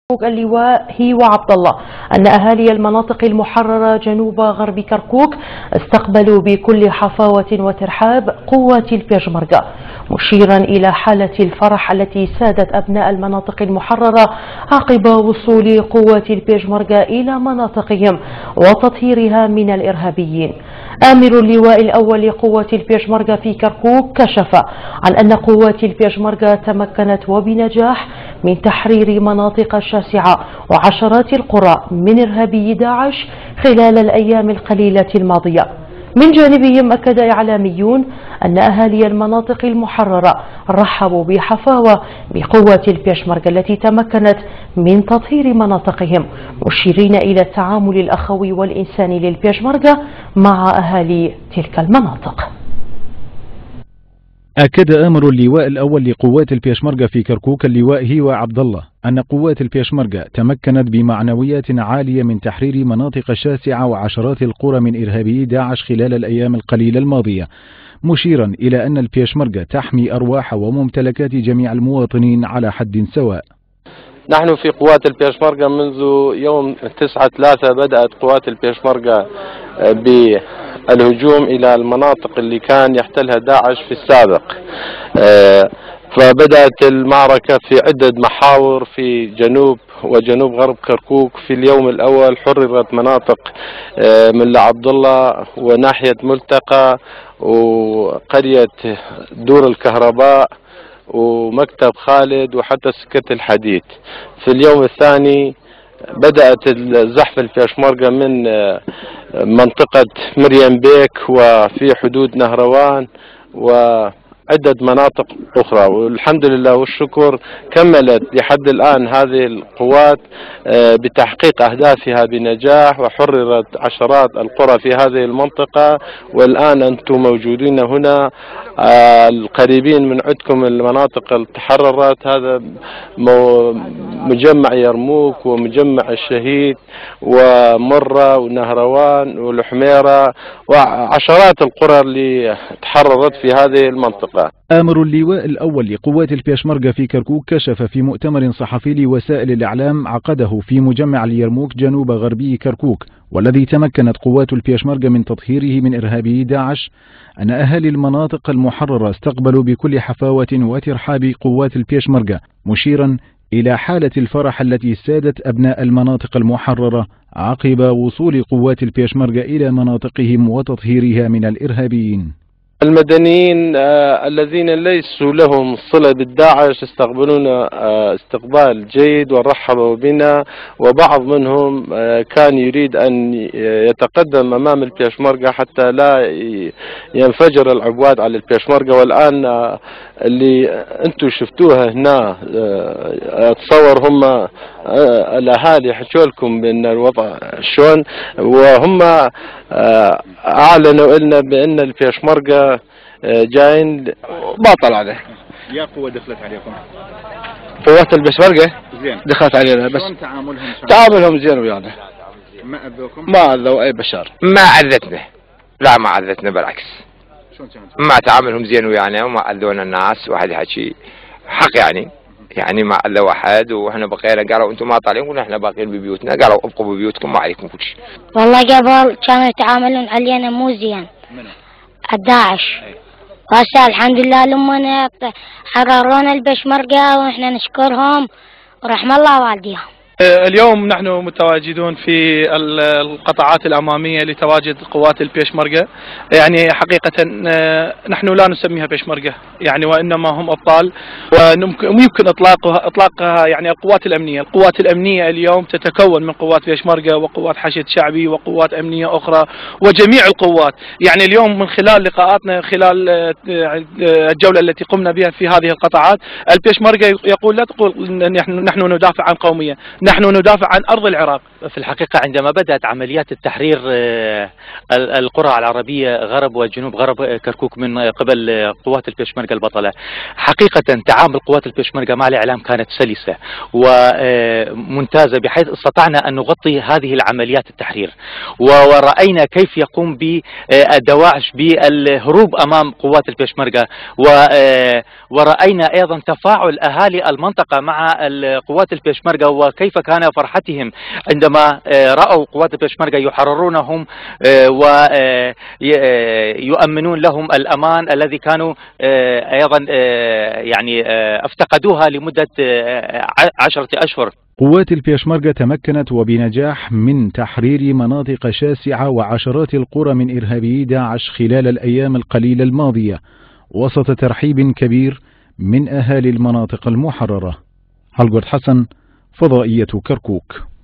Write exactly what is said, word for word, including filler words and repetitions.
اللواء هيوة عبد الله أن أهالي المناطق المحررة جنوب غرب كركوك استقبلوا بكل حفاوة وترحاب قوات البيشمركة، مشيرا إلى حالة الفرح التي سادت أبناء المناطق المحررة عقب وصول قوات البيشمركة إلى مناطقهم وتطهيرها من الإرهابيين. آمر اللواء الأول لقوات البيشمركة في كركوك كشف عن أن قوات البيشمركة تمكنت وبنجاح من تحرير مناطق شاسعة وعشرات القرى من إرهابي داعش خلال الأيام القليلة الماضية. من جانبهم أكد إعلاميون أن أهالي المناطق المحررة رحبوا بحفاوة بقوات البيشمركة التي تمكنت من تطهير مناطقهم، مشيرين إلى التعامل الأخوي والإنساني للبيشمركة مع أهالي تلك المناطق. أكد آمر اللواء الأول لقوات البيشمركة في كركوك اللواء هيوة عبد الله أن قوات البيشمركة تمكنت بمعنويات عالية من تحرير مناطق شاسعة وعشرات القرى من إرهابي داعش خلال الأيام القليلة الماضية، مشيرا إلى أن البيشمركة تحمي أرواح وممتلكات جميع المواطنين على حد سواء. نحن في قوات البيشمركة منذ يوم تسعة ثلاثة بدأت قوات البيشمركة بالهجوم إلى المناطق اللي كان يحتلها داعش في السابق، فبدأت المعركة في عدة محاور في جنوب وجنوب غرب كركوك. في اليوم الأول حررت مناطق من عبد الله وناحية ملتقى وقرية دور الكهرباء ومكتب خالد وحتى سكة الحديد. في اليوم الثاني بدأت الزحف البيشمركة من منطقة مريم بيك وفي حدود نهروان وعدة مناطق أخرى، والحمد لله والشكر كملت لحد الآن هذه القوات بتحقيق أهدافها بنجاح، وحررت عشرات القرى في هذه المنطقة. والآن أنتم موجودين هنا القريبين من عندكم المناطق اللي تحررت، هذا مجمع يرموك ومجمع الشهيد ومرة ونهروان والحميرة وعشرات القرى اللي تحررت في هذه المنطقة. آمر اللواء الأول لقوات البيشمركة في كركوك كشف في مؤتمر صحفي لوسائل الإعلام عقده في مجمع اليرموك جنوب غربي كركوك، والذي تمكنت قوات البيشمركة من تطهيره من إرهابي داعش، أن أهالي المناطق المحررة استقبلوا بكل حفاوة وترحاب قوات البيشمركة، مشيرا إلى حالة الفرح التي سادت أبناء المناطق المحررة عقب وصول قوات البيشمركة إلى مناطقهم وتطهيرها من الإرهابيين. المدنيين آه الذين ليسوا لهم صلة بالداعش استقبلونا آه استقبال جيد ورحبوا بنا، وبعض منهم آه كان يريد أن يتقدم أمام البيشمركة حتى لا ينفجر العبوات على البيشمركة. والآن آه اللي أنتم شفتوها هنا آه أتصور هم آه الأهالي حكوا لكم بأن الوضع شلون، وهم آه أعلنوا لنا بأن البيشمركة جايين باطل عليه. يا قوة دخلت عليكم؟ قوات البيشمركة زين دخلت علينا، بس تعاملهم تعاملهم زين ويانا، ما أذوكم؟ ما أذوا أي بشر، ما عذتنا، لا ما عذتنا بالعكس، ما تعاملهم زين ويانا وما أذونا الناس. واحد يحكي حق يعني يعني ما أذوا أحد، وإحنا بقينا قالوا أنتم ما طالعين قلنا إحنا باقيين ببيوتنا، قالوا ابقوا ببيوتكم ما عليكم كل شيء. والله قبل كانوا يتعاملون علينا مو زين الداعش، وهسه الحمد لله لما حررونا البيشمركة واحنا نشكرهم ورحم الله والديهم. اليوم نحن متواجدون في القطاعات الأمامية لتواجد قوات البيشمركة. يعني حقيقة نحن لا نسميها بيشمركة يعني، وإنما هم أبطال، ويمكن إطلاقها إطلاقها يعني القوات الأمنية. القوات الأمنية اليوم تتكون من قوات بيشمركة وقوات حشد شعبي وقوات أمنية أخرى وجميع القوات. يعني اليوم من خلال لقاءاتنا خلال الجولة التي قمنا بها في هذه القطاعات، البيشمركة يقول لا تقول نحن ندافع عن قومية، نحن ندافع عن أرض العراق. في الحقيقة عندما بدأت عمليات التحرير القرى العربية غرب وجنوب غرب كركوك من قبل قوات البيشمركة البطلة، حقيقة تعامل قوات البيشمركة مع الإعلام كانت سلسة وممتازة، بحيث استطعنا أن نغطي هذه العمليات التحرير، ورأينا كيف يقوم بالدواعش بالهروب أمام قوات البيشمركة، ورأينا أيضا تفاعل أهالي المنطقة مع قوات البيشمركة وكيف كيف كان فرحتهم عندما رأوا قوات البيشمركة يحررونهم ويؤمنون لهم الأمان الذي كانوا أيضا يعني افتقدوها لمدة عشرة أشهر. قوات البيشمركة تمكنت وبنجاح من تحرير مناطق شاسعة وعشرات القرى من إرهابي داعش خلال الأيام القليلة الماضية وسط ترحيب كبير من أهالي المناطق المحررة. هلغورت حسن، فضائية كركوك.